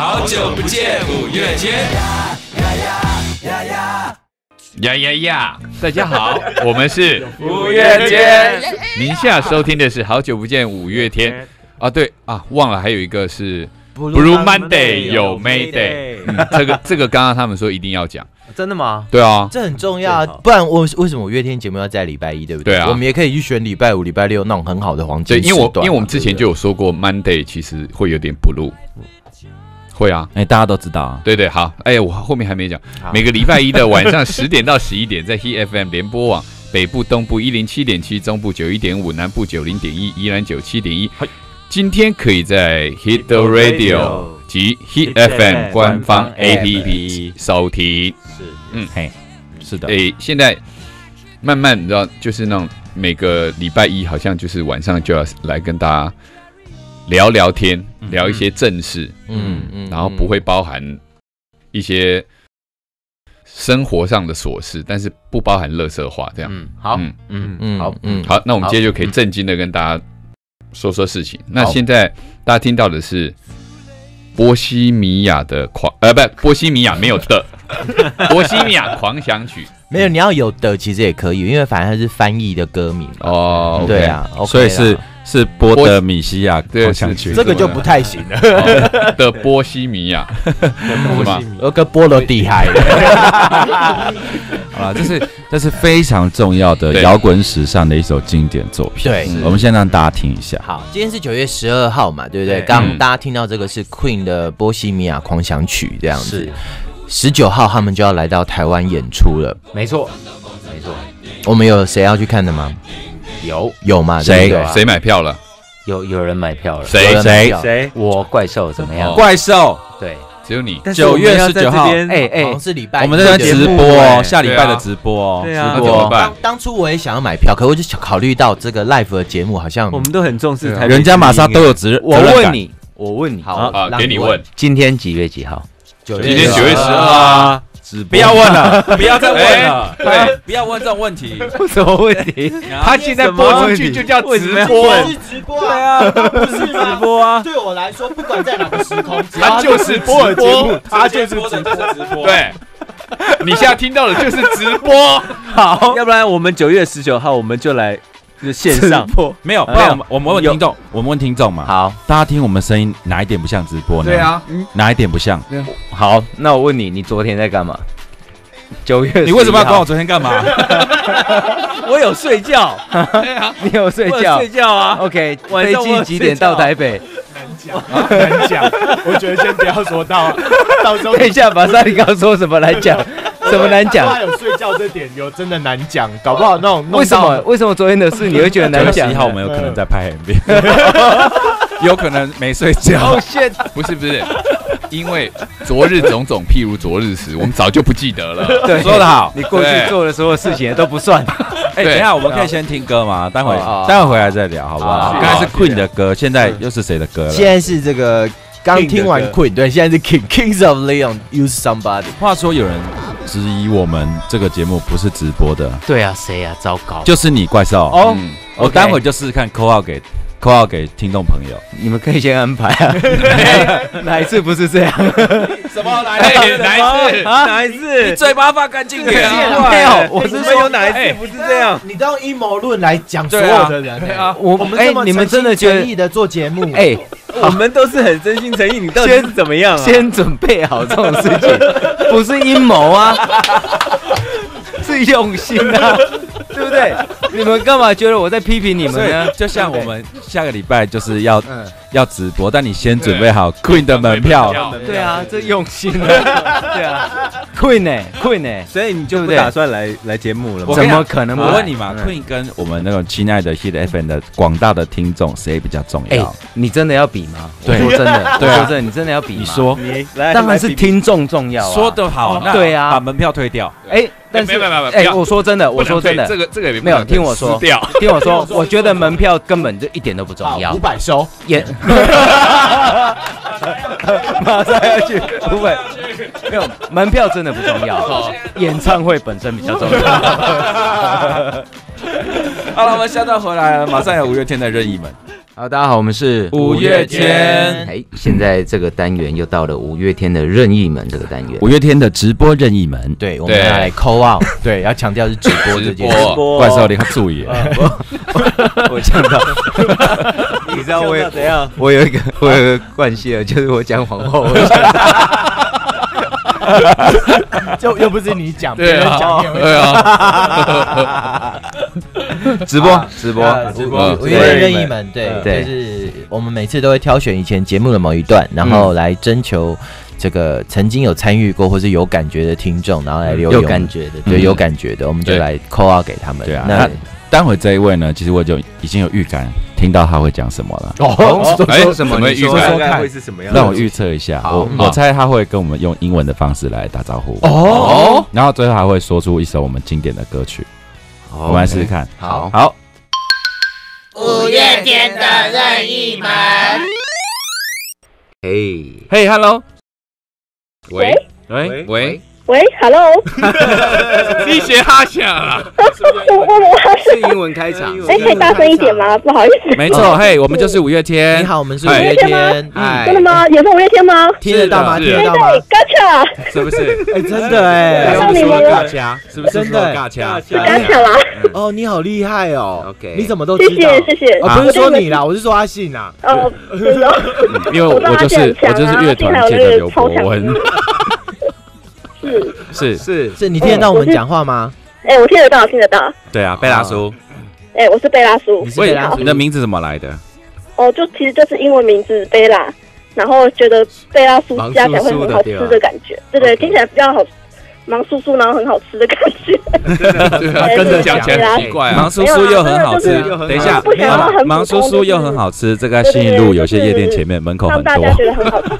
好久不见五月天。 呀！大家好，我们是五月天。 您现在收听的是好久不见五月天啊，对啊，忘了还有一个是 Blue Monday 有 Mayday，这个刚刚他们说一定要讲。 真的吗？ 对啊， 这很重要，不然为什么五月天节目要在礼拜一，对不对？ 对啊， 我们也可以去选礼拜五、礼拜六那种很好的黄金时段。 因为我们之前就有说过 Monday 其实会有点 blue， 会啊， 大家都知道啊。 对，好，我后面还没讲，每个礼拜一的晚上10点到11点，在 Hit FM 联播网北部、东部107.7，中部91.5，南部90.1，宜兰97.1。今天可以在 Hit the Radio 及 Hit FM 官方 APP 收听。 是的。 现在慢慢你知道，就是那种每个礼拜一好像就是晚上就要来跟大家聊聊天，聊一些正事，然后不会包含一些生活上的琐事，但是不包含垃圾话，这样。 好， 好，那我们今天就可以正经的跟大家说说事情。那现在大家听到的是波西米亚的波西米亚没有的波西米亚狂想曲。 没有，你要有的其实也可以，因为反正它是翻译的歌名嘛。 哦， 对啊， 所以是波德米西亚狂想曲， 这个就不太行了。 的波西米亚，是吗？ 有个波罗的海。 好啦，这是非常重要的摇滚史上的一首经典作品。 对， 我们先让大家听一下。 好，今天是9月12号嘛，对不对？刚刚大家听到这个是 Queen 的《波西米亚狂想曲》这样子。19号他们就要来到台湾演出了。 没错。 我们有谁要去看的吗？有吗？ 谁买票了？ 有人买票了。 谁？ 我怪兽怎么样？ 怪兽， 对， 只有你。 9月19号， 好像是礼拜， 我们在直播哦，下礼拜的直播哦。 对啊， 直播。 当初我也想要买票，可我就考虑到这个 live 的节目好像我们都很重视台北， 人家马上都有责任。 我问你， 好啊，给你问， 今天几月几号？ 今天9月12号啊。 不要问了，不要再问了，对，不要问这种问题。 什么问题？ 他现在播出去就叫直播， 是直播，对啊，不是直播啊。对我来说，不管在哪个时空， 他就是直播， 他就是直播， 对。你现在听到的就是直播， 好，要不然我们9月19号我们就来线上播， 没有，我们问听众嘛。 好， 大家听我们声音哪一点不像直播呢？ 对啊， 哪一点不像？ 好，那我问你，你昨天在干嘛？9月， 你为什么要管我昨天干嘛？ 我有睡觉， 你有睡觉？ 我有睡觉啊。 OK， 飞机几点到台北？ 难讲，我觉得先不要说到时候。 等一下，马上你刚说什么来讲？什么难讲？ 他有睡觉这点有真的难讲，搞不好那种为什么昨天的事你会觉得难讲？ 1号我们有可能在拍 MV， 有可能没睡觉。 不是，因为昨日种种譬如昨日时，我们早就不记得了。 对， 说得好， 你过去做的所有事情都不算。 等一下我们可以先听歌吗？待会回来再聊，好不好？刚才是 Queen 的歌，现在又是谁的歌了？ 现在是这个刚听完 Queen， 对，现在是 Kings of Leon Use Somebody。 话说有人质疑我们这个节目不是直播的， 对啊，谁啊？糟糕， 就是你怪兽哦。我待会就试试看call out给听众朋友， 你们可以先安排啊。哪一次不是这样？ 什么哪一次？ 你嘴巴发干净点。 没有，我是说有哪一次不是这样？ 你都用阴谋论来讲所有的人。对啊，我们这么你们真的诚意的做节目， 我们都是很真心诚意，你到底是怎么样啊？ 先准备好这种事情，不是阴谋啊，是用心啊，对不对？你们干嘛觉得我在批评你们呢？ 就像我们下个礼拜就是要直播，但你先准备好 Queen 的门票。 对啊，这用心啊。对啊 ，Queen 呢？ 所以你就不打算来节目了吗？ 怎么可能？ 我问你嘛，Queen 跟我们那种亲爱的 Hit FM 的广大的听众，谁比较重要？ 你真的要比吗？ 对， 说真的， 对啊， 说真的，你真的要比吗？ 你说， 当然是听众重要啊。 说得好，那对啊， 把门票退掉。 但是没有， 我说真的， 这个也没有，听我说，我觉得门票根本就一点都不重要。 500收， 马上要去500，没有，门票真的不重要，演唱会本身比较重要。 好了，我们下段回来了，马上有5月天的任意门。 好，大家好，我们是五月天。 哎，现在这个单元又到了五月天的任意门这个单元。 五月天的直播任意门， 对，我们要来 call out， 对，要强调是直播这件事。 怪兽你要注意。 我讲到，你知道怎样？ 我有一个惯性了，就是我讲谎话， 就又不是你讲， 对啊，对啊， 直播， 五月天任意门，对，就是我们每次都会挑选以前节目的某一段，然后来征求这个曾经有参与过或是有感觉的听众，然后来留言， 有感觉的， 对，有感觉的，我们就来 call out 给他们。 对啊，那待会这一位呢，其实我就已经有预感，听到他会讲什么了。 说什么？你说看会是什么样？ 让我预测一下，我猜他会跟我们用英文的方式来打招呼。然后最后还会说出一首我们经典的歌曲。我们来试试看。好。 五月天的任意门。 嘿 ，Hello， 喂 ，Hello， 你写哈响啊？ 是英文开场。 可以大声一点吗？不好意思。 没错，嘿，我们就是五月天。 你好，我们是五月天。 真的吗？也是五月天吗？ 听得到吗？ 对，Gacha， 是不是？ 哎，真的哎， 看到你们了， 是不是真的？Gacha 啦。 哦，你好厉害哦。 OK， 你怎么都知道？ 谢谢。 哦，不是说你啦，我是说阿信啊。 因为我就是乐团界的刘伯温。是， 你听得到我们讲话吗？ 哎，我听得到。 对啊，贝拉叔。 哎，我是贝拉叔。 你是贝拉叔， 你的名字怎么来的？ 哦，其实就是英文名字贝拉，然后觉得贝拉叔加起来会很好吃的感觉，对，听起来比较好，忙叔叔然后很好吃的感觉。 对啊，跟着讲起来很奇怪啊。 忙叔叔又很好吃，等一下，忙叔叔又很好吃，这个信义路有些夜店前面门口很多， 让大家觉得很好吃。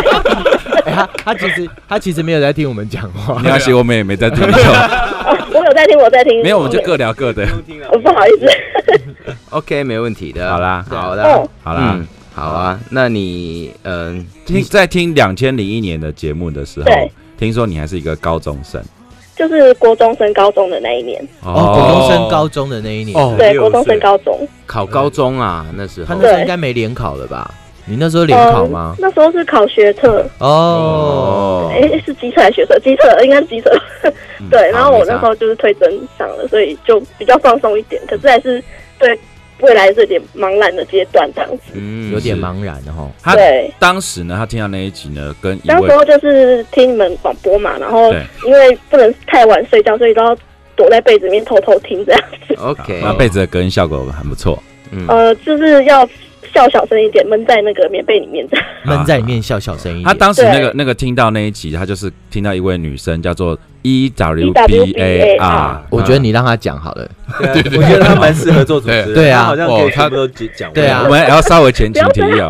他其实没有在听我们讲话， 没关系，我们也没在听。 我有在听， 没有，我们就各聊各的。 不好意思。 OK， 没问题的。 好啦， 好啊。那你在听2001年的节目的时候，听说你还是一个高中生， 就是国中升高中的那一年。 国中升高中的那一年， 对，国中升高中， 考高中啊，那时候他那时候应该没联考了吧？你那时候联考吗？ 那时候是考学测。是机测还是学测？机测应该是机测。对，然后我那时候就是推甄上了，所以就比较放松一点。可是还是对未来是有点茫然的阶段这样子。 有点茫然哈。 对， 当时呢，他听到那一集呢，跟当时候就是听你们广播嘛，然后因为不能太晚睡觉，所以都要躲在被子里面偷偷听这样子。 OK， 那被子的隔音效果很不错。 就是要笑小声一点，闷在那个棉被里面， 闷在里面笑小声一点。 他当时那个听到那一集，他就是听到一位女生叫做 EWBAR， 我觉得你让他讲好了。 对，我觉得他蛮适合做主持人。 对啊， 好像可以全部都讲。 对啊， 我们要稍微前情提要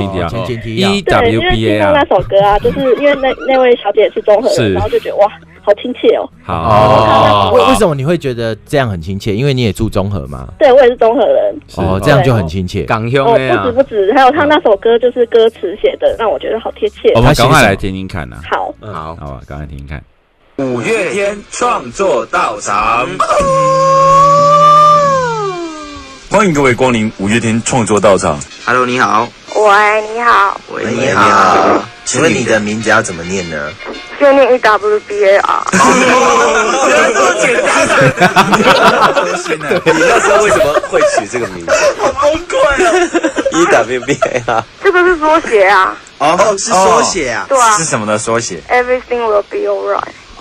EWBAR 那首歌啊，就是因为那位小姐是中和人，然后就觉得哇，好亲切哦。 好， 为什么你会觉得这样很亲切？因为你也住中和吗？ 对，我也是中和人。 这样就很亲切。 港兄不止，还有他那首歌就是歌词写的，让我觉得好贴切。 我们赶快来听听看呐。 好吧，赶快听听看。 五月天创作道场，欢迎各位光临五月天创作道场。 Hello， 你好。 喂，你好。 喂，你好。请问你的名字要怎么念呢？ 就念 EWBAR。 原来这么简单。你那时候为什么会取这个名字？ 好崩溃啊 ！EWBAR。 这个是缩写啊。 是缩写啊。 对啊。 是什么的缩写 ？Everything will be alright。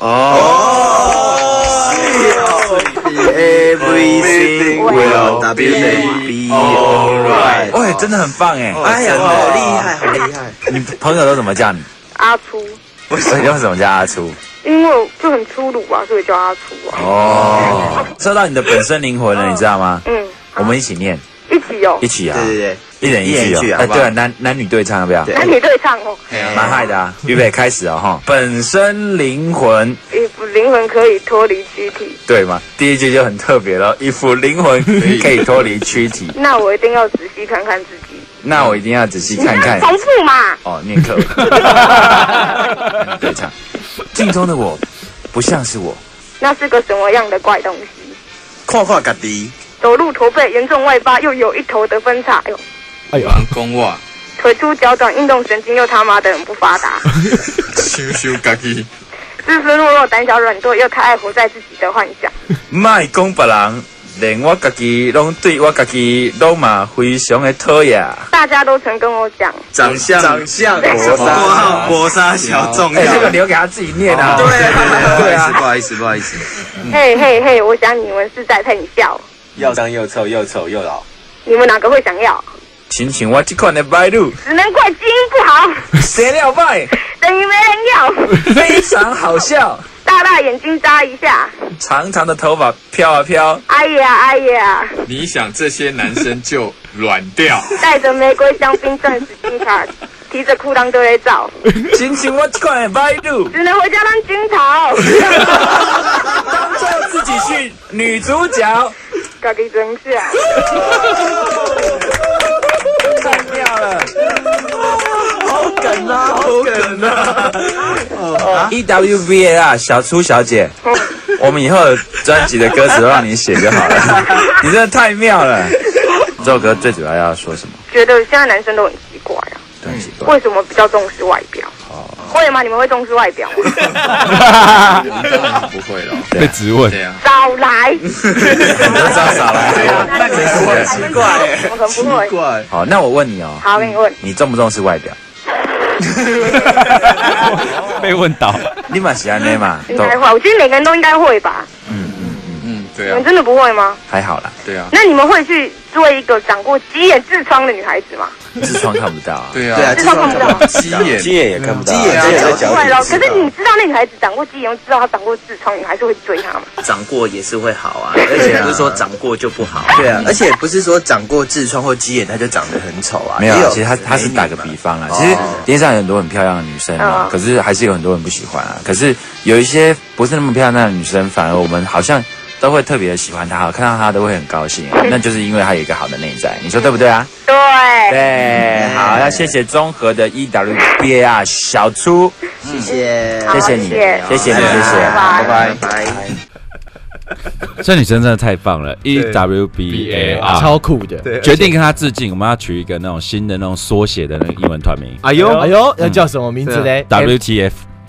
Everything will be alright。 喂，真的很棒哎！ 哎呀，好厉害，好厉害！ 你朋友都怎么叫你？ 阿粗。 为什么叫阿粗？ 因为我就很粗鲁啊，所以叫阿粗啊。 说到你的本身灵魂了，你知道吗？我们一起念。一起啊！ 对， 一人一句哦。对，男女对唱要不要？ 男女对唱哦。 蛮嗨的啊！预备开始哦哈！本身灵魂， 一副灵魂可以脱离躯体， 对吗？第一句就很特别了，一副灵魂可以脱离躯体。 那我一定要仔细看看自己。 那我一定要仔细看看。 重复嘛。 哦，念课。对唱。镜中的我，不像是我。 那是个什么样的怪东西？ 看看家己。 走路驼背，严重外八，又有一头的分叉。哎呦， 哎呦，讲我腿粗脚短，运动神经又他妈的很不发达， 羞家己， 自私懦弱，胆小软惰，又太爱活在自己的幻想。 卖讲别人，连我家己拢对我家己拢嘛非常的讨厌。 大家都曾跟我讲， 长相国沙小重要。 这个留给他自己念啊。 对啊，不好意思。 嘿嘿嘿，我想你们是在骗笑。 又脏又臭又丑又老， 你们哪个会想要？ 亲像我这款的白鹿， 只能怪基因不好。 谁料卖？ 等于没人要。 非常好笑。 大眼睛眨一下， 长长的头发飘啊飘。 哎呀！ 你想这些男生就软掉？ 带着玫瑰香槟钻石金卡，提着裤裆都在照。 亲像我这款的白鹿， 只能回家当军草。 当做自己是女主角。 自己真是啊。 太妙了，好梗啊！EWBA 啊，小初小姐，我们以后专辑的歌词都让你写就好了。你真的太妙了。这首歌最主要要说什么？ 觉得现在男生都很奇怪啊， 很奇怪， 为什么比较重视外表？会吗？你们会重视外表吗？ 不会了， 被质问。 少来， 少来， 那你很奇怪， 我很不会。 好，那我问你哦。 好，跟你问， 你重不重视外表？ 被问倒， 你蛮喜欢那嘛？ 应该会，我觉得每个人都应该会吧。 对啊。 你们真的不会吗？ 还好啦。 对啊。 那你们会去追一个长过鸡眼痔疮的女孩子吗？ 痔疮看不到啊。 对啊， 痔疮看不到， 鸡眼也看不到， 鸡眼在脚底。可是你知道那女孩子长过鸡眼，知道她长过痔疮，你还是会追她吗？ 长过也是会好啊，而且不是说长过就不好。对啊，而且不是说长过痔疮或鸡眼，她就长得很丑啊。 没有，其实他是打个比方啦。其实街上有很多很漂亮的女生嘛，可是还是有很多人不喜欢啊。可是有一些不是那么漂亮的女生，反而我们好像都会特别的喜欢她，看到她都会很高兴。那就是因为她有一个好的内在，你说对不对啊？对，好，要谢谢综合的 EWBA 啊，小初， 谢谢你，谢谢，拜拜。 这女生真的太棒了 ，EWBA 超酷的， 决定跟她致敬。我们要取一个那种新的那种缩写的那个英文团名。 哎呦，要叫什么名字嘞 ？WTF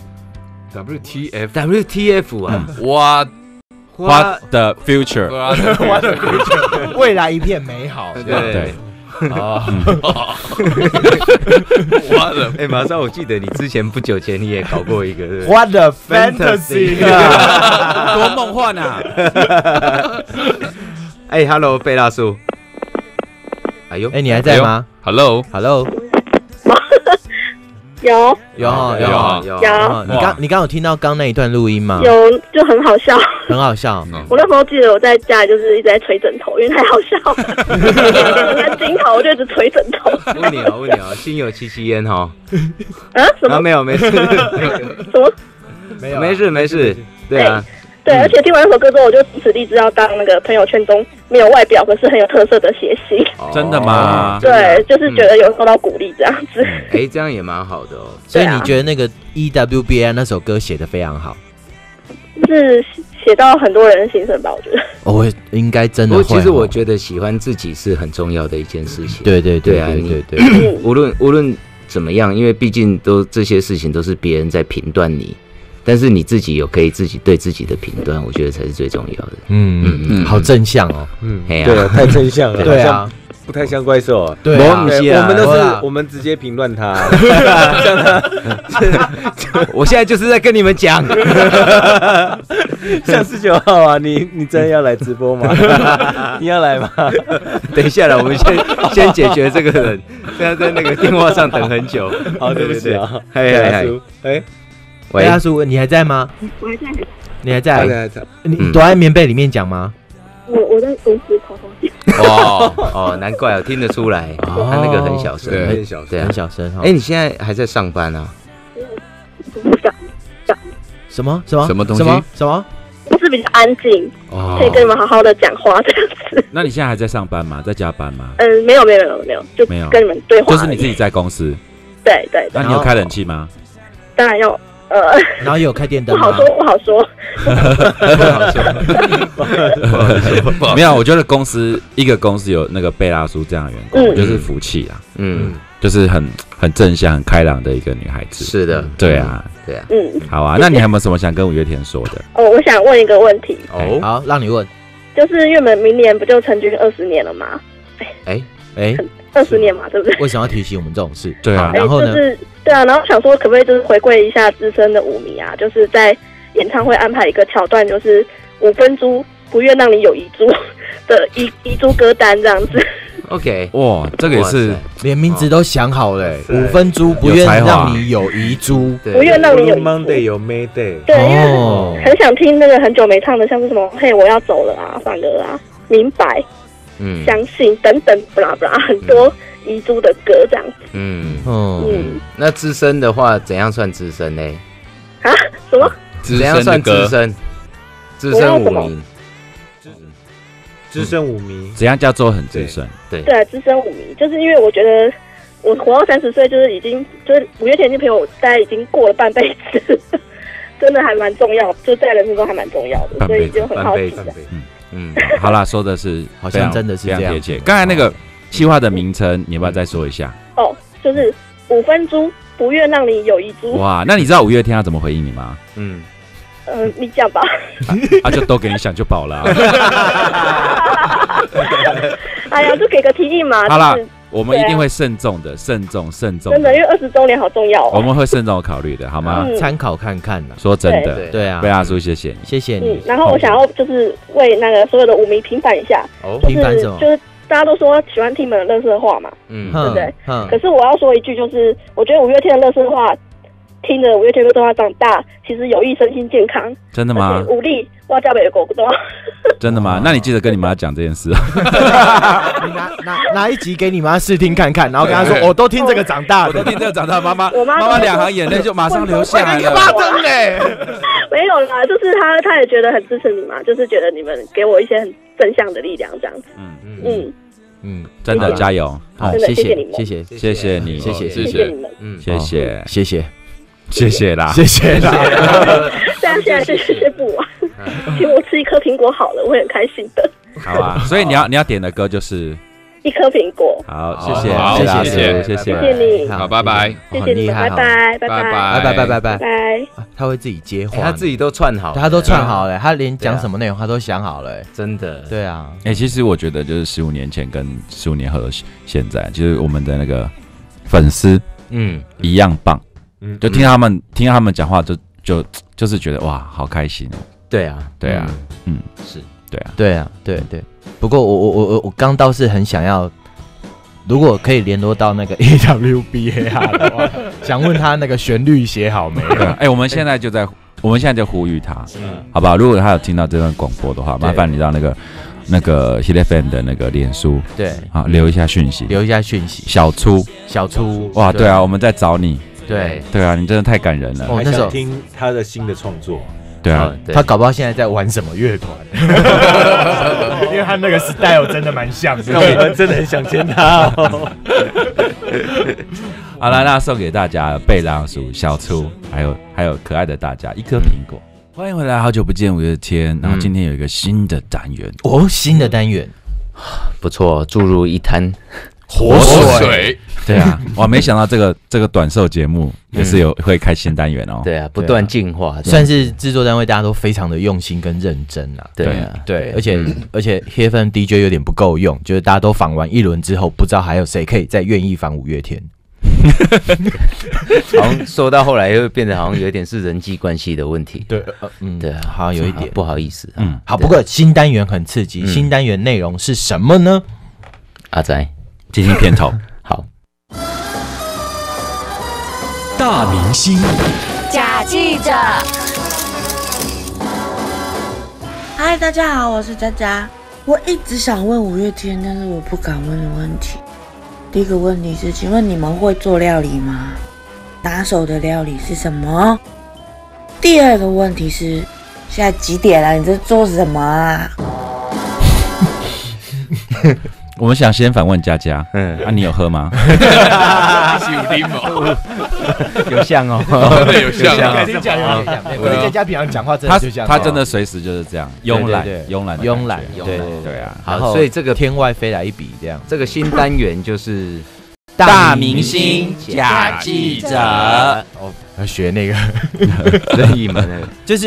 啊 What the future？ 未来一片美好。 对。 马上我记得你之前不久前你也搞过一个 What the fantasy， 多梦幻啊！ Hello， 贝大叔， 你还在吗 ？Hello， 有， 你刚有听到刚那一段录音吗？ 有，就很好笑， 很好笑。 我那时候记得我在家里就是一直在捶枕头，因为太好笑了。在惊头我就一直捶枕头。 问你啊，心有戚戚焉哈。 什么？ 没有，没事。 什么？ 没事。对啊。 对，而且听完那首歌之后，我就自此立志要当那个朋友圈中没有外表可是很有特色的谐星。 真的吗？ 对，就是觉得有受到鼓励这样子。 这样也蛮好的哦。 所以你觉得那个 EWBA 那首歌写得非常好？ 是写到很多人的心声吧？我觉得。 我应该真的会。 其实我觉得喜欢自己是很重要的一件事情。 对啊，对。 无论怎么样，因为毕竟这些事情都是别人在评断你。但是你自己有可以自己对自己的评断，我觉得才是最重要的。 好正向哦。 对啊，太正向了。 对啊， 不太像怪兽啊。 对啊， 我们直接评论他。 我现在就是在跟你们讲。 像19号啊，你真的要来直播吗？你要来吗？ 等一下啦，我们先解决这个人，现在在那个电话上等很久。 好，对不起啊。 喂，大叔，你还在吗？ 我还在。 你还在？ 在。 你躲在棉被里面讲吗？ 我在公司偷偷讲。难怪我听得出来，他那个很小声， 很小声， 很小声。 你现在还在上班啊？ 什么东西？ 什么？ 就是比较安静，可以跟你们好好的讲话这样子。 那你现在还在上班吗？在加班吗？ 没有，就跟你们对话。 就是你自己在公司。 对。 那你有开冷气吗？ 当然要然后有开电灯吗？ 不好说，不好说。 没有，我觉得一个公司有那个贝拉叔这样的员工，就是福气啦。就是很正向、很开朗的一个女孩子。 是的， 对啊， 对啊。 好啊，那你还有没有什么想跟五月天说的？ 我想问一个问题。 好，让你问。 就是因为我们明年不就成军20年了吗？20年嘛，对不对？ 为什么要提醒我们这种事？ 对啊， 然后呢？对啊，然后想说可不可以就是回归一下资深的舞迷啊，就是在演唱会安排一个桥段，就是5分猪不愿让你有遗珠的遗珠歌单这样子。 OK， 哇，这个也是连名字都想好了，5分猪不愿让你有遗珠， 不愿让你有 Monday 有 Mayday， 对，因为很想听那个很久没唱的，像是什么嘿我要走了啊，反而啊，明白，相信等等，不啦不啦，很多遗珠的歌这样子。 那资深的话，怎样算资深呢？ 啊？什么？ 怎样算资深？资深舞迷。 资深舞迷， 怎样叫做很资深？ 对，资深舞迷，就是因为我觉得我活到30岁，就是已经就是五月天已经陪我大概已经过了半辈子，真的还蛮重要，就在人生中还蛮重要的，所以就很好奇。 好啦，说的是好像真的是这样贴切。刚才那个企划的名称，你要不要再说一下？ 就是5分猪不愿让你有遗珠。 哇，那你知道五月天要怎么回应你吗？ 你讲吧。 就都给你想就饱了。 哎呀，就给个提议嘛。 好啦，我们一定会慎重的，慎重。真的，因为20周年好重要。 我们会慎重考虑的，好吗？ 参考看看啦。 说真的， 对啊， 贝拉叔，谢谢你， 谢谢你。 然后我想要就是为那个所有的舞迷平反一下， 平反什么？ 就是大家都说喜欢听你们的垃圾话嘛，对不对？可是我要说一句，就是我觉得五月天的垃圾话。听着五月天的话长大，其实有益身心健康。 真的吗？ 武力哇叫北狗多。 真的吗？那你记得跟你妈讲这件事你拿一集给你妈试听看看，然后跟她说我都听这个长大的， 我都听这个长大。妈妈 2 行眼泪就马上流下来了。 没有啦，就是她也觉得很支持你嘛，就是觉得你们给我一些很正向的力量这样子。 真的加油！ 好， 谢谢你们， 谢谢你， 谢谢你们， 谢谢啦。 现在是谢谢不完，请我吃一颗苹果好了，我会很开心的。 好啊，所以你要点的歌就是一颗苹果。 好，谢谢你， 好，拜拜， 谢谢你们，拜拜， 拜拜。他会自己接话， 他自己都串好， 他都串好了，他连讲什么内容他都想好了， 真的。 对啊， 其实我觉得就是15年前跟15年后的现在，就是我们的那个粉丝，一样棒。就听他们讲话，就是觉得哇，好开心哦。 对啊， 是， 对。不过我刚倒是很想要，如果可以联络到那个 AWBAR 的话，想问他那个旋律写好没有？ 我们现在就呼吁他，好不好？如果他有听到这段广播的话，麻烦你到那个 Hit FM 的那个脸书， 对， 好留一下讯息，小粗，哇，对啊，我们在找你。对啊，你真的太感人了。 我那时候听他的新的创作。 对啊， 他搞不好现在在玩什么乐团，因为他那个 style 真的蛮像的。 那我们真的很想见他哦。 好了，那送给大家贝拉鼠、小粗，还有可爱的大家一颗苹果。欢迎回来，好久不见五月天。然后今天有一个新的单元新的单元不错，注入一滩活水。 对啊，我没想到这个短寿节目也是会开新单元哦。 对啊，不断进化， 算是制作单位大家都非常的用心跟认真啊。对，而且 Hit FM DJ 有点不够用，就是大家都访完一轮之后，不知道还有谁可以再愿意访五月天。 好像说到后来又变得好像有点是人际关系的问题。 对， 对， 好像有一点不好意思。 好，不过新单元很刺激，新单元内容是什么呢？ 阿仔， 进行片头。 好。 大明星， 假记者。 嗨，大家好，我是佳佳。我一直想问五月天，但是我不敢问的问题。第一个问题是，请问你们会做料理吗？拿手的料理是什么？第二个问题是，现在几点了？你在做什么啊？ 我们想先反问佳佳，你有喝吗？ 有像哦， 真的有像啊！ 跟你讲有像，我跟佳佳平常讲话真的就这样， 他真的随时就是这样，慵懒， 对啊。 好，所以这个天外飞来一笔，这样，这个新单元就是大明星假记者。 哦，要学那个任意门，就是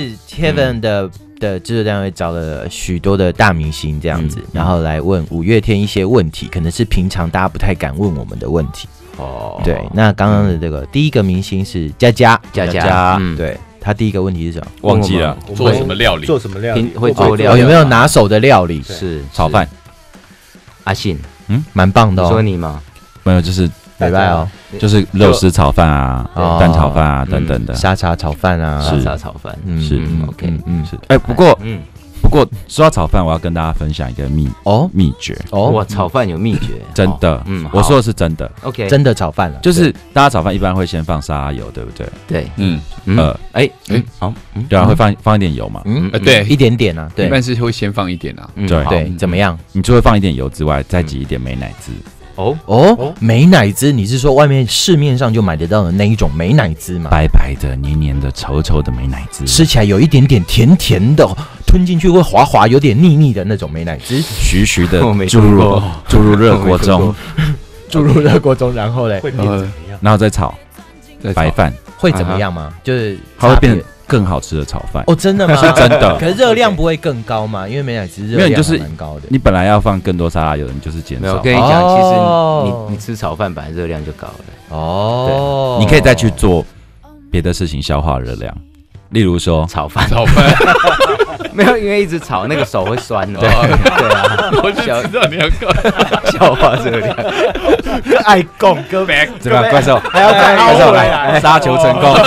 Kevin 的制作单位找了许多的大明星这样子，然后来问五月天一些问题，可能是平常大家不太敢问我们的问题。哦，对，那刚刚的这个第一个明星是佳佳，对，他第一个问题是什么？ 忘记了， 做什么料理？ 会做料理？有没有拿手的料理？ 是炒饭。 阿信， 蛮棒的哦。 说你吗？ 没有，就是礼拜哦， 就是肉丝炒饭啊、蛋炒饭啊等等的， 沙茶炒饭啊， 沙茶炒饭， 是 OK， 是。不过说到炒饭，我要跟大家分享一个秘诀哦。哇，炒饭有秘诀， 真的，我说的是真的 ，OK， 真的炒饭了， 就是大家炒饭一般会先放沙拉油，对不对？ 对， 好，对啊，会放一点油嘛， 对， 一点点啊，对， 一般是会先放一点啊， 对，怎么样？ 你除了放一点油之外，再挤一点美乃滋。 美乃滋，你是说外面市面上就买得到的那一种美乃滋吗？ 白白的、黏黏的、稠稠的美乃滋， 吃起来有一点点甜甜的，吞进去会滑滑、有点腻腻的那种美乃滋， 徐徐的注入热锅中， 然后嘞， 会变怎么样？然后再炒白饭， 会怎么样吗？就是它会变更好吃的炒饭哦，真的吗？ 是真的。 可是热量不会更高吗？因为美乃滋热量蛮高的。 你本来要放更多沙拉油，你就是减少。 我跟你讲，其实你吃炒饭本来热量就高了。 哦， 对，你可以再去做别的事情消化热量，例如说炒饭。 没有，因为一直炒那个手会酸的。对啊，我就知道你要消化热量。爱共哥 back， 怎么样，怪兽？ 还要怪兽来杀球成功。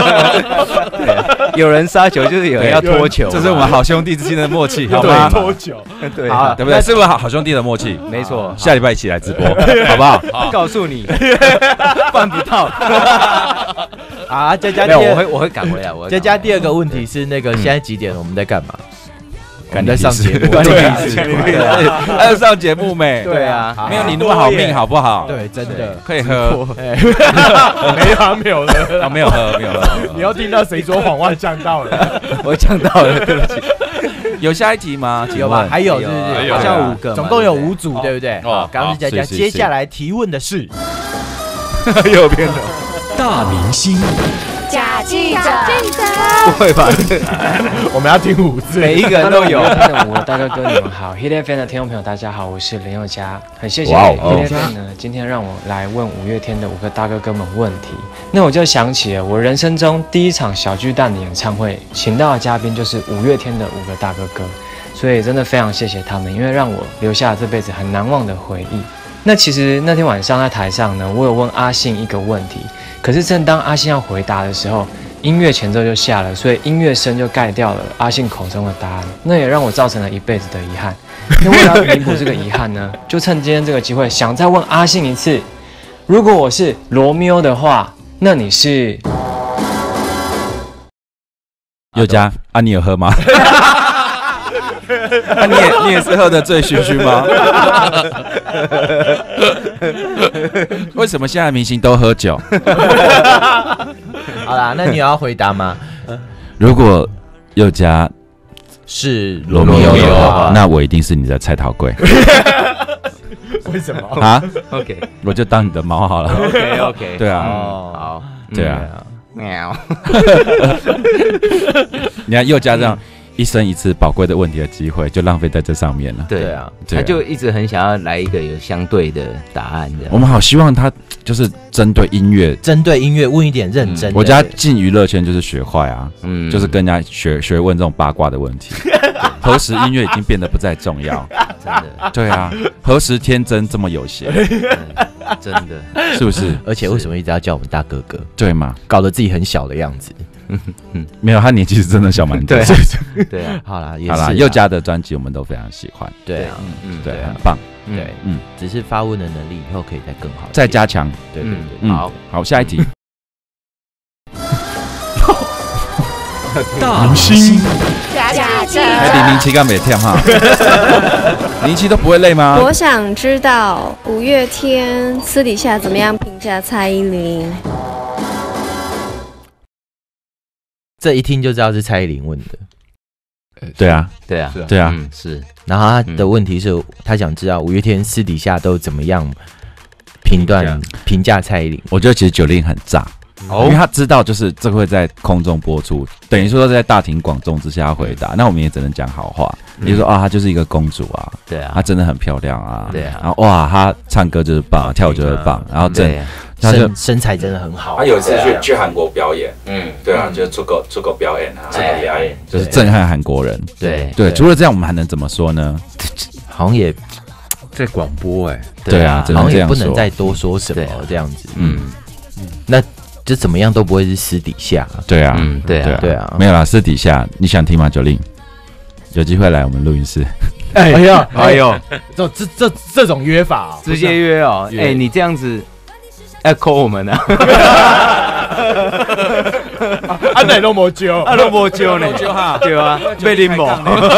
有人杀球，就是有人要脱球， 这是我们好兄弟之间的默契，好吗？ 脱球，对， 对不对？是不是好兄弟的默契？ 没错， 下礼拜一起来直播，好不好？ 告诉你，办不到。啊，佳佳，我会赶回来。佳佳第二个问题是那个现在几点？我们在干嘛？在上节目， 还要上节目没？ 对啊， 没有你那么好命，好不好？ 对，真的可以喝。 没有喝， 没有喝。 你要听到谁说谎话降到了？我降到了，对不起。 有下一题吗？ 有吧？还有，是不是？好像5个，总共有5组，对不对？好，刚刚是佳佳，接下来提问的是右边的大明星。 假记者， 不会吧？我们要听5次，每一个人都有。 我的大哥哥，你们好 ，Hit FM 的听众朋友，大家好，我是林宥嘉，很谢谢 Hit FM 呢，今天让我来问五月天的5个大哥哥们问题。那我就想起了我人生中第一场小巨蛋的演唱会，请到的嘉宾就是5月天的5个大哥哥，所以真的非常谢谢他们，因为让我留下了这辈子很难忘的回忆。那其实那天晚上在台上呢，我有问阿信一个问题。可是正当阿信要回答的时候，音乐前奏就下了，所以音乐声就盖掉了阿信口中的答案，那也让我造成了一辈子的遗憾。那为了弥补这个遗憾呢，就趁今天这个机会，想再问阿信一次：如果我是罗密欧的话，那你是？ 宥嘉啊，你有喝吗？啊，你也是喝的醉醺醺吗？为什么现在明星都喝酒？ 好啦，那你有要回答吗？ 如果宥嘉是罗密欧的话，那我一定是你的蔡桃贵。 为什么啊 ？OK， 我就当你的猫好了。 OK， 对啊， 好， 对啊， 喵。 你看宥嘉这样。一生一次宝贵的问题的机会，就浪费在这上面了。 对啊，他就一直很想要来一个有相对的答案的。 我们好希望他就是针对音乐问一点认真的。 我家进娱乐圈就是学坏啊，就是跟人家学问这种八卦的问题。何时音乐已经变得不再重要？ 真的。 对啊，何时天真这么有闲？ 真的， 是不是？ 而且为什么一直要叫我们大哥哥？ 对吗？ 搞得自己很小的样子。 没有，他年纪是真的小蛮多。 对啊，好啦， 宥嘉的专辑我们都非常喜欢。 对啊， 对，很棒。 对，只是发问的能力以后可以再更好， 再加强。 对， 好，下一题。 大明星假假记者 007刚没跳哈，007都不会累吗？ 我想知道五月天私底下怎么样评价蔡依林。 这一听就知道是蔡依林问的。 对啊， 对啊， 对啊， 是。 然后他的问题是，他想知道五月天私底下都怎么样评价蔡依林。 我觉得其实9令很炸。因为他知道就是这会在空中播出，等于说在大庭广众之下回答，那我们也只能讲好话，比如说她就是一个公主啊， 对啊， 她真的很漂亮啊， 对啊， 然后哇，她唱歌就是棒，跳舞就是棒，然后她身材真的很好。 她有一次去韩国表演，对啊，就出国表演啊，表演就是震撼韩国人， 对， 除了这样，我们还能怎么说呢？ 好像也在广播对啊，只能这样说， 不能再多说什么这样子，那。就怎么样都不会是私底下， 对啊， 对啊， 没有啦，私底下你想听吗？9令有机会来我们录音室， 哎呦， 这种约法直接约哦，你这样子要扣我们啊， 奶都没揪， 都没揪呢，对啊，被拎某，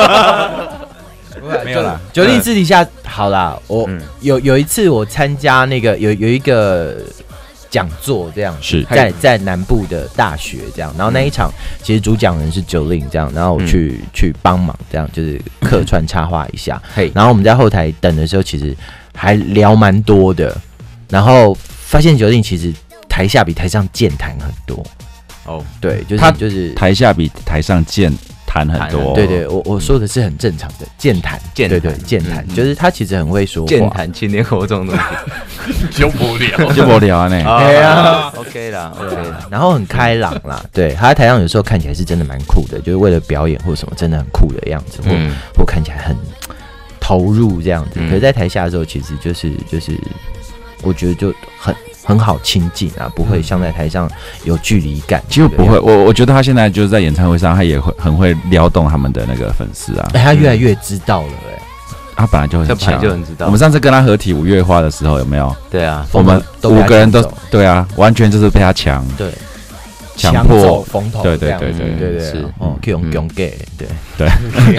没有啦，9令私底下好啦，我有一次我参加那个有一个。讲座这样是在南部的大学这样，然后那一场其实主讲人是9令这样，然后我去帮忙这样，就是客串插话一下。然后我们在后台等的时候，其实还聊蛮多的，然后发现9令其实台下比台上健谈很多。哦，对，就是台下比台上健谈很多。 对，我说的是很正常的健谈，对，健谈，就是他其实很会说话。 健谈青年活这种东西就无聊啊呢。 对啊 ，OK 啦， 然后很开朗啦，对，他在台上有时候看起来是真的蛮酷的，就是为了表演或什么真的很酷的样子，或看起来很投入这样子。可是在台下的时候，其实就是我觉得就很好亲近啊，不会像在台上有距离感。 其实不会，我觉得他现在就是在演唱会上，他也很会撩动他们的那个粉丝啊。 他越来越知道了他本来就很强， 就很知道。 我们上次跟他合体5月花的时候，有没有？ 对啊， 我们5个人都对啊，完全就是被他强强迫风头， 对， 是勇给，对。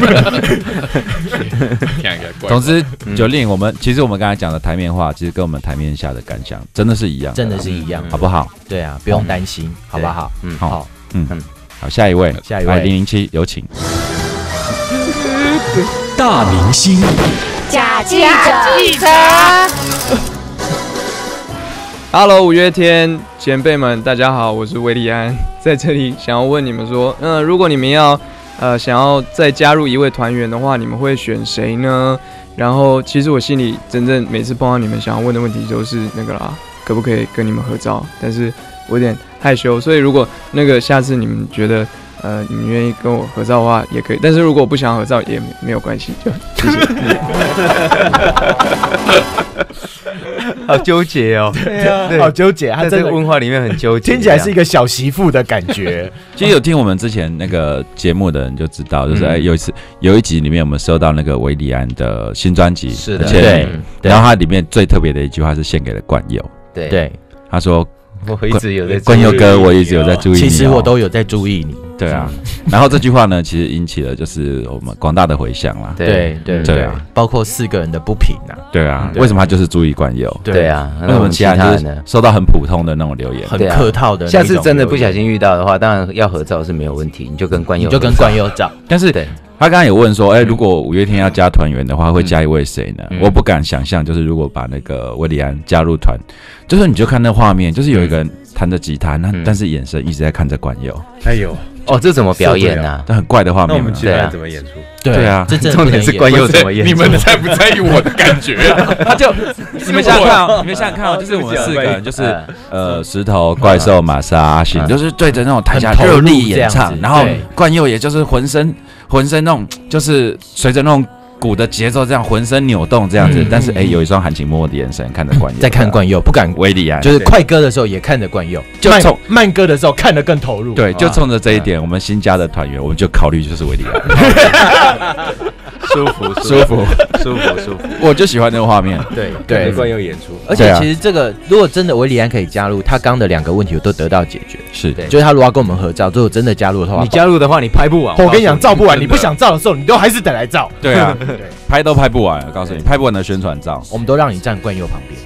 总之，9令其实我们刚才讲的台面话，其实跟我们台面下的感想真的是一样，好不好？ 对啊，不用担心，好不好？ 好，好，下一位007有请。 大明星假记者。 Hello， 五月天前辈们，大家好，我是韦礼安，在这里想要问你们说，如果你们要想要再加入一位团员的话，你们会选谁呢？然后其实我心里真正每次碰到你们想要问的问题就是那个啦，可不可以跟你们合照？但是我有点害羞，所以如果那个下次你们觉得你们愿意跟我合照的话也可以，但是如果不想合照也没有关系，就谢谢。 好纠结哦， 对，好纠结，他在这个文化里面很纠结， 听起来是一个小媳妇的感觉。 其实有听我们之前那个节目的人就知道，就是有一集里面我们收到那个韦礼安的新专辑， 是的， 对，然后它里面最特别的一句话是献给了冠佑， 对， 他说。 我一直有在冠佑哥，我一直有在注意你， 其实我都有在注意你。 对啊，然后这句话呢，其实引起了就是我们广大的回响啦。 对啊，包括4个人的不平啊。 对啊，为什么他就是注意冠佑？ 对啊， 那我们其他人呢，收到很普通的那种留言， 很客套的。 下次真的不小心遇到的话，当然要合照是没有问题，你就跟冠佑照。 但是他刚刚有问说，如果5月天要加团员的话，会加一位谁呢？我不敢想象，就是如果把那个韦礼安加入团，就是你就看那画面，就是有一个人弹着吉他，但是眼神一直在看着冠佑。 哎呦， 这怎么表演啊？ 这很怪的画面。 那我们其他人怎么演出？ 对啊， 重点是冠佑怎么演出？ 你们在不在意我的感觉？ 他就你们想想看哦，就是我们4个人，就是石头、怪兽、玛莎、阿信，就是对着那种台下热力演唱，然后冠佑也就是浑身那种，就是随着那种鼓的节奏这样浑身扭动这样子，但是有一双含情脉脉的眼神看着冠佑， 在看冠佑，不敢韦礼安， 就是快歌的时候也看着冠佑，就慢歌的时候看得更投入。 对，就冲着这一点，我们新加的团员，我们就考虑就是韦礼安。 服，我就喜欢那个画面。 对， 冠佑演出， 而且其实这个如果真的维里安可以加入，他刚的2个问题我都得到解决。 是， 就是他如果要跟我们合照，如果真的加入的话， 你加入的话你拍不完。 我跟你讲，照不完，你不想照的时候，你都还是得来照。 对啊，拍都拍不完，我告诉你，拍不完的宣传照， 我们都让你站冠佑旁边。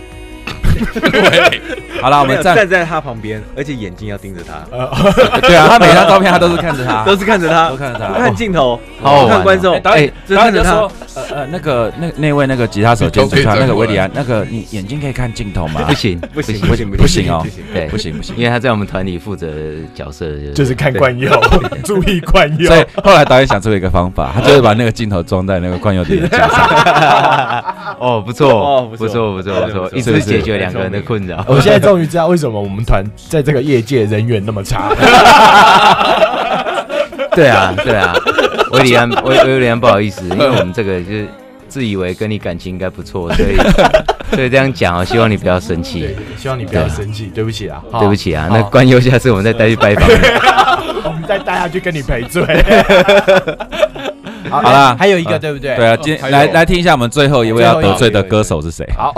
好了，我们站在他旁边，而且眼睛要盯着他。 对啊，他每张照片他都是看着他， 都看着他，不看镜头，不看观众。 导演就说，那位那个吉他手兼主唱那个维里安，那个你眼睛可以看镜头吗？ 不行哦， 对， 不行， 因为他在我们团里负责的角色就是看冠佑，注意冠佑。 所以后来导演想出了一个方法，他就是把那个镜头装在那个冠佑的眼镜上。 哦，不错，一次解决2个人的困扰。 我现在终于知道为什么我们团在这个业界人缘那么差。 对啊，维里安不好意思，因为我们这个就是自以为跟你感情应该不错，所以这样讲希望你不要生气， 希望你不要生气，对不起啊， 对不起啊，那冠佑下次我们再带去拜访， 我们再带他去跟你赔罪。 好啦， 还有一个对不对？ 对啊，今天来听一下我们最后一位要得罪的歌手是谁？ 好，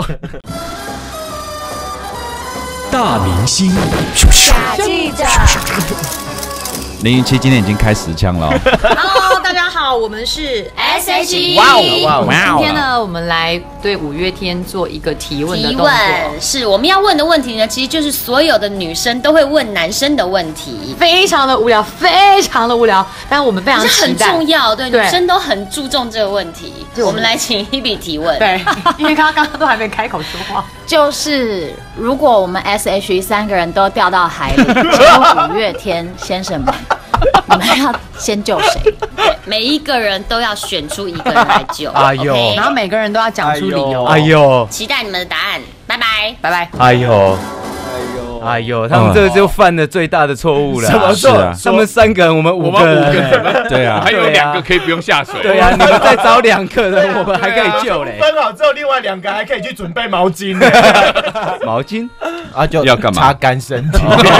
大明星， 假记者 017今天已经开10枪了。 Hello， 大家好，我们是 SHE。 哇！ 今天呢，我们来对五月天做一个提问的动作。 是我们要问的问题呢，其实就是所有的女生都会问男生的问题， 非常的无聊，非常的无聊，但我们非常期待， 很重要，对，女生都很注重这个问题。我们来请Hebe提问。 对，因为刚刚都还没开口说话。 就是如果我们 SHE 3个人都掉到海里，请问五月天先生们，你们要先救谁？对，每一个人都要选出一个人来救。 哎呦， 然后每个人都要讲出理由。 哎呦， 期待你们的答案，拜拜，拜拜。 哎呦，他们这个就犯了最大的错误了。 什么错？ 他们3个人，我们5个人。 对啊， 还有2个可以不用下水。 对啊，你们再找2个人，我们还可以救嘞。 分好之后，另外2个还可以去准备毛巾。 毛巾啊，就要干嘛？ 擦干身体。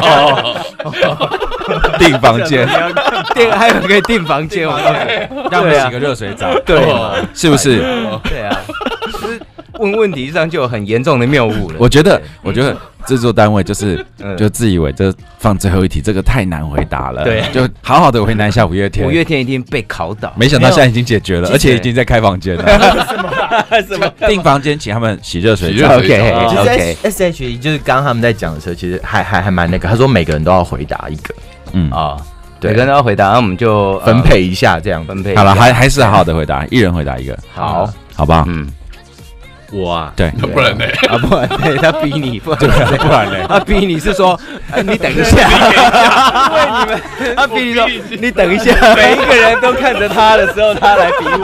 订房间， 还有可以订房间， 让我们洗个热水澡， 对， 是不是？ 对啊，问题上就有很严重的谬误了。 我觉得制作单位就自以为就放最后一题，这个太难回答了， 对， 就好好的为难一下五月天。 五月天一定被考倒， 没想到现在已经解决了，而且已经在开房间了。什么？订房间请他们洗热水澡。 OK， 其实 SHE 就是刚刚他们在讲的时候，其实还蛮那个，他说每个人都要回答一个， 对，每个人都要回答，那我们就分配一下，这样分配。 好了，还是好好的回答，一人回答一个，好不好？ 我啊， 对， 不然呢？ 不然呢？他逼你，不然呢？ 他逼你是说，你等一下，因为你们，他逼你说，你等一下， 每一个人都看着他的时候，他来逼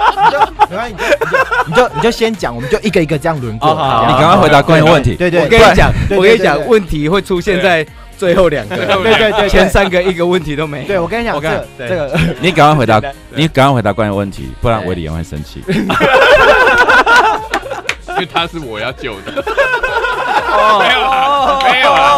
我，你就先讲，我们就一个一个这样轮过。 你赶快回答关于问题。 对， 我跟你讲，问题会出现在最后2个，对，前3个一个问题都没。 对，我跟你讲，这个你赶快回答关于问题，不然维里安会生气。 因为他是我要救的。 没有啦，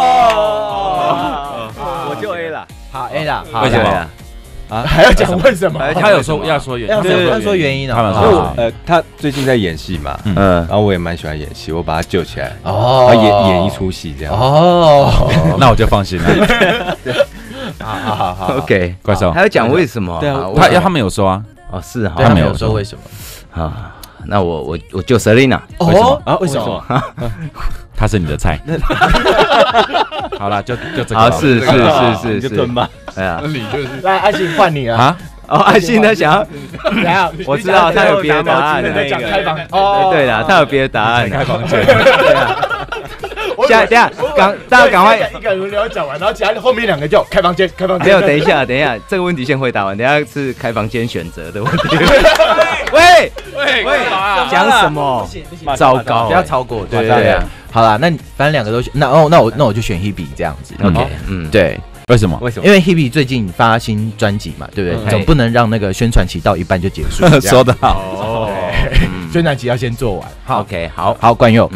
我就 A 啦。 好 A 啦， 为什么？ 还要讲为什么？ 他有说要说原因， 要说原因他们说他最近在演戏嘛，然后我也蛮喜欢演戏，我把他救起来，演一出戏这样。 那我就放心了。 好 ，OK， 怪兽还要讲为什么？ 对啊，他们有说啊。 是哈， 他们有说为什么？ 啊。那我救 Selina， 为什么？ 他是你的菜。好了，就这个。 好，是， 就吞吧。 哎呀， 你就是来，阿信换你了啊！ 阿信他想要， 怎样？ 我知道他有别的答案。 开房对啦，他有别的答案。 开房间。 对啊。等下，大家赶快一个轮流讲完，然后其他后面2个就开房间。 没有，等一下，这个问题先回答完，等一下是开房间选择的问题。喂，讲什么？糟糕， 不要超过。 对， 好啦，那反正2个都选，那我就选 Hebe 这样子。 OK， 对。 为什么？ 因为 Hebe 最近发新专辑嘛，对不对？总不能让那个宣传期到一半就结束。 说得好。 宣传期要先做完。 好 ，OK， 好，冠佑。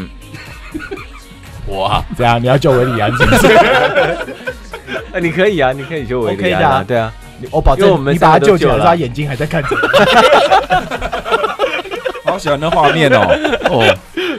哇， 这样你要救维里安是不是？ 你可以啊，你可以救维里安啊，对啊， 我保证你把他救起来的时候，他眼睛还在看着。 喜欢那画面哦。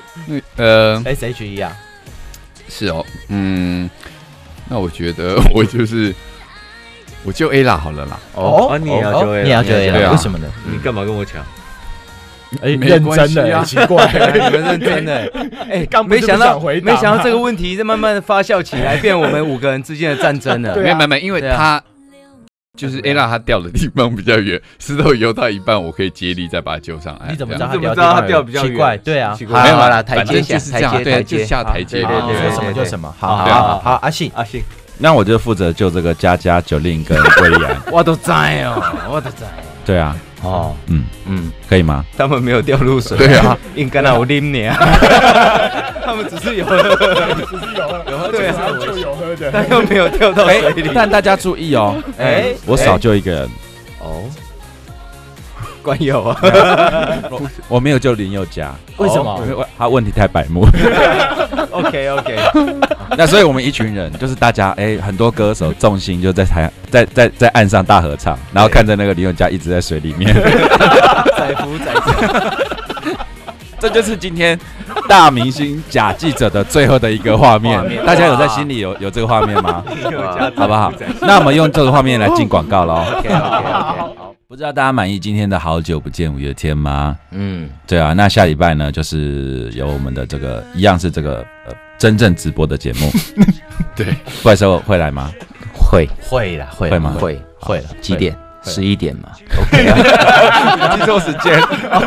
SHE 啊， 是哦，那我觉得我就 A 啦，好了啦。 你也要就 A， 你要就 A 啦？为什么呢？ 你干嘛跟我抢？ 认真的，奇怪， 你们认真的，没想到这个问题在慢慢的发酵起来，变我们5个人之间的战争了。 没，因为他就是 Ella 他掉的地方比较远，石头游到一半，我可以接力再把他救上来。 你怎么知道他掉比较远？奇怪，对啊， 没有啦，台阶就下台阶， 说什么就什么。好，阿信， 那我就负责救这个佳佳、九令跟威利安。 我都知哦，我都知。 对啊，可以吗？ 他们没有掉入水， 对啊， 应该那我拎你啊。他们只是有喝，对啊，就有喝的，但又没有掉到水里。 但大家注意哦，我少救一个人哦。关友啊， 我没有救林宥嘉， 为什么？ 因为他问题太白目。 OK， 那所以我们一群人就是大家很多歌手重心就在岸上大合唱，然后看着那个林宥嘉一直在水里面。 载浮载沉。 这就是今天大明星假记者的最后的一个画面，大家有在心里有这个画面吗？好不好？那我们用这个画面来进广告咯。 OK， 不知道大家满意今天的好久不见五月天吗？对啊，那下礼拜呢，就是有我们的这个一样是这个真正直播的节目。 对， 怪兽会来吗？ 会吗？ 会了，几点？11点嘛。OK 啊，记错时间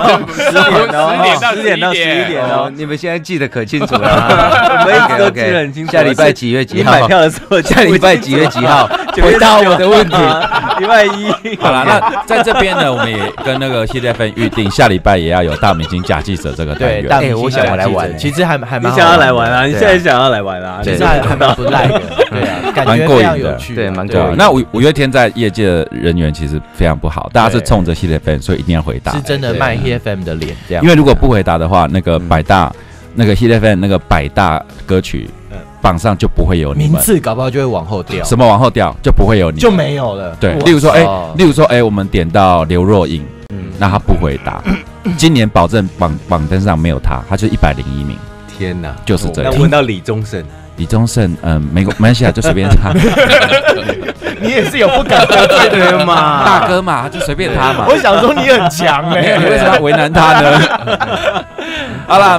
，10点到11点哦。你们现在记得可清楚了。 我们一直都记得很清楚。 下礼拜几月几号？ 你买票的时候， 下礼拜几月几号？回答我的问题。 礼拜1。 好了，那在这边呢，我们也跟那个 Hit FM 预定，下礼拜也要有大明星假记者这个单元。 对， 我想来玩， 其实还蛮你想要来玩啊？你现在想要来玩啊？ 其实还蛮不赖的，对啊，感觉非常有趣， 对，蛮过瘾。 那五月天在业界的人缘其实非常不好，大家是冲着 Hit FM， 所以一定要回答。 是真的卖 Hit FM 的脸这样。 因为如果不回答的话，那个百大那个 Hit FM 那个百大歌曲榜上就不会有你们， 名次搞不好就会往后掉。 什么往后掉就不会有你， 就没有了。 对，例如说，我们点到刘若英，那他不回答，今年保证榜单上没有他就101名。 天哪， 就是这样。 那问到李宗盛， 没关系啊，就随便他。 你也是有不敢得罪的人嘛， 大哥嘛，就随便他嘛。 我想说你很强你为什么要为难他呢？好了，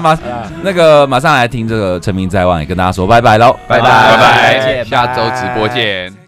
马上来听这个成名在望，也跟大家说拜拜喽， 拜拜，下周直播见。